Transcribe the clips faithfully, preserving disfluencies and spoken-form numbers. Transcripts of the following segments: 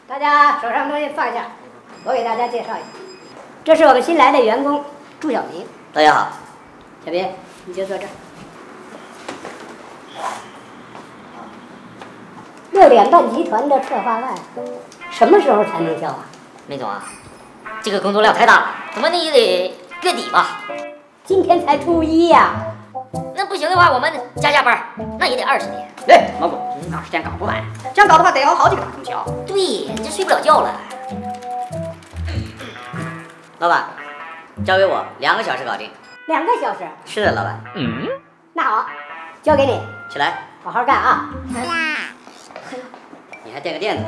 大家手上东西放下，我给大家介绍一下，这是我们新来的员工朱小明。 大家好， 小明，你就坐这儿。六点半集团的策划案，什么时候才能交啊？ 梅总啊，这个工作量太大了，怎么你也得月底吧？ 今天才初一呀、啊。 那不行的话，我们加加班，那也得二十天。 对，毛总，二十天搞不完，这样搞的话得熬好几个大通宵。 对，这睡不了觉了。 老板，交给我，两个小时搞定。 两个小时？ 是的，老板。 嗯。那好，交给你。 起来， 好好干啊。 你还垫个垫子。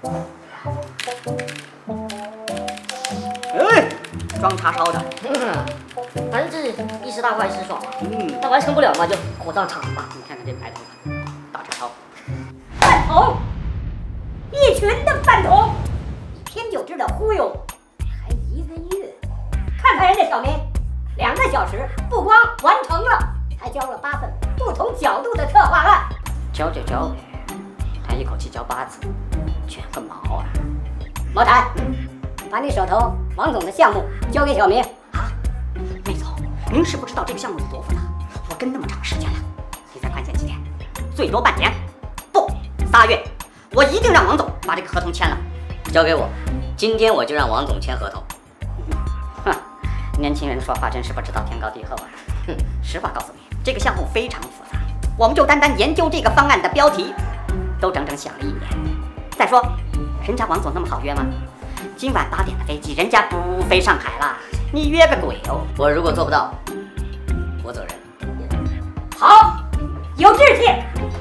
哎，装叉烧的。 嗯，反正这一时大快一时爽嘛。 嗯， 那完成不了嘛，就火葬场吧。 你看看这白头发，大叉烧。 饭桶，一群的饭桶，一天就知道忽悠，还一个月。看看人家小明，两个小时不光完成了，还交了八份不同角度的策划案。 交就交呗，他一口气交八次，卷个毛啊！ 毛台，把你手头王总的项目交给小明。 啊，魏总，您是不知道这个项目有多复杂，我跟那么长时间了，你再宽限几天，最多半年，不，仨月，我一定让王总把这个合同签了。 交给我，今天我就让王总签合同。 哼，年轻人说话真是不知道天高地厚啊！哼，实话告诉你，这个项目非常复杂，我们就单单研究这个方案的标题，都整整想了一年。再说，人家王总那么好约吗？今晚八点的飞机，人家不飞上海了，你约个鬼哦！ 我如果做不到，我走人。 好，有志气，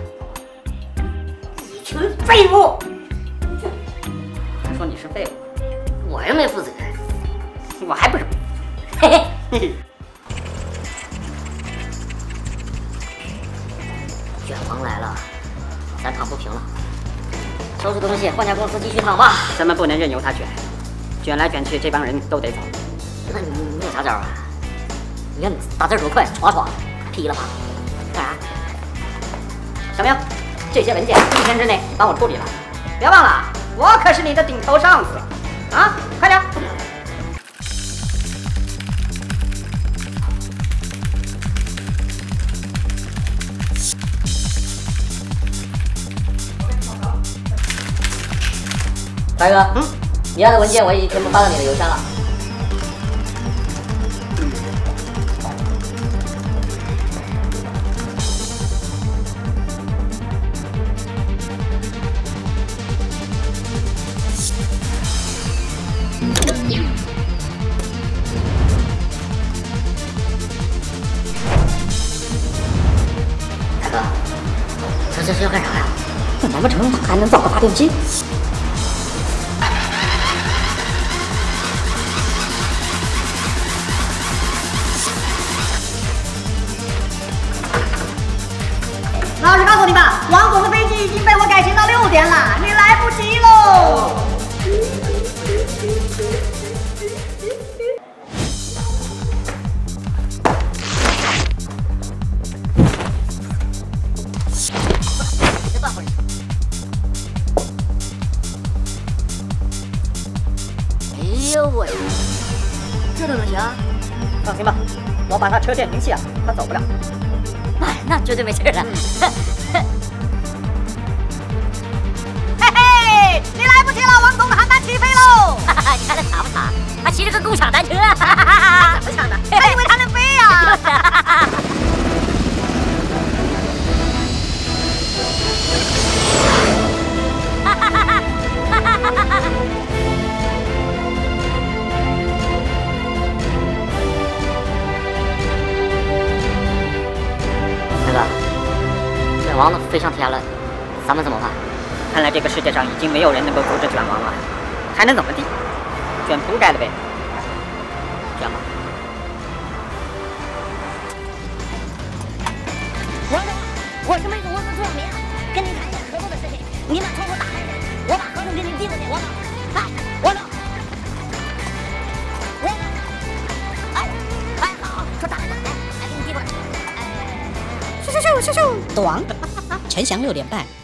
一群废物。 还说你是废物， 我又没负责， 我还不是。 嘿嘿嘿嘿。卷王来了，咱躺不平了。收拾东西，换家公司继续躺吧。 咱们不能任由他卷，卷来卷去，这帮人都得走。 那你你有啥招啊？你看你打字多快，唰唰，噼里啪啦，干啥？ 小明，这些文件一天之内帮我处理了，别忘了，我可是你的顶头上司啊！快点。 大哥，嗯，你要的文件我已经全部发到你的邮箱了。 大哥，这这是要干啥呀？ 难不成还能造个发电机？ 老实告诉你吧，王总的飞机已经被我改行到六点了，你来不及喽。 这断回去。哎呦我，这都能行？ 放心吧，我把他车电停器啊，他走不了。 哎，那绝对没事了。 嘿嘿，你来不及了，王总的航班起飞喽！ 你看他傻不傻？他骑着个共享单车， 怎么抢的？还以为他能飞呀、啊！ 大哥，卷王都飞上天了，咱们怎么办？ 看来这个世界上已经没有人能够阻止卷王了，还能怎么地？卷铺盖了呗，卷吧。 王总，我是梅总公司朱小明，跟您谈一点合作的事情。您把窗户打开，我把合同给您递过去。王总，哎，王总，王总，哎，哎，好，说打开打开，哎，给你递过来。哎， 咻咻咻咻咻， 短，陈翔六点半。